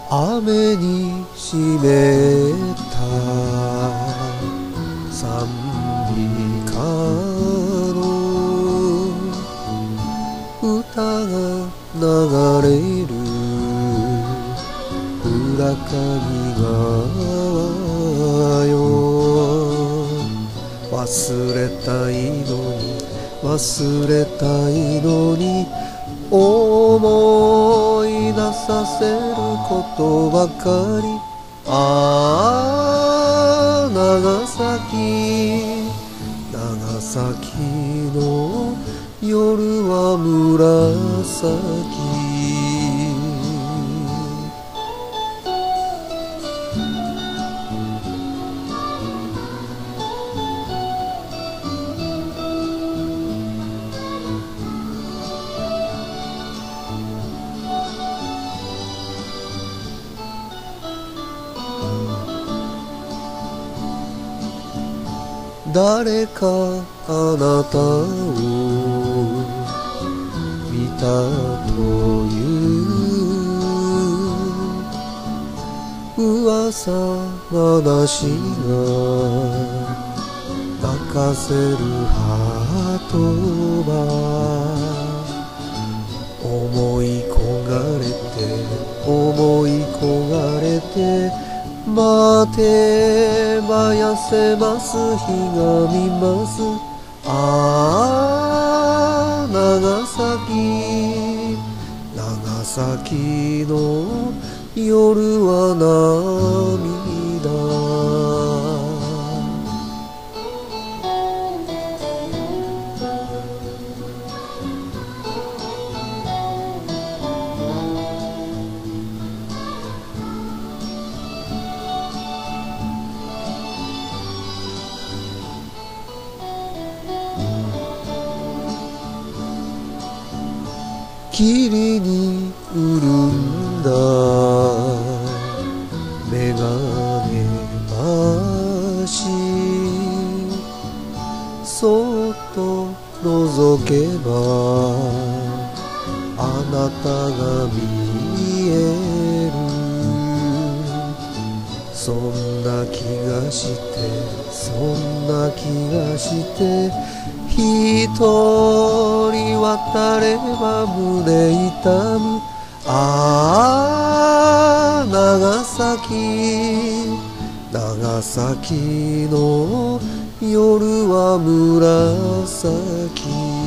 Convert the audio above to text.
雨に湿った賛美歌の歌が流れる村上川よ。忘れたいのに忘れたいのに思い出させることばかり。ああ長崎の夜は紫。誰かあなたを見たという噂話が泣かせる鳩は思い焦がれて待てばやせます日が見ます。ああ長崎の夜は涙。霧に潤んだメガネ橋、そっと覗けばあなたが見える。そんな気がして一人渡れば胸痛む。ああ長崎の夜は紫。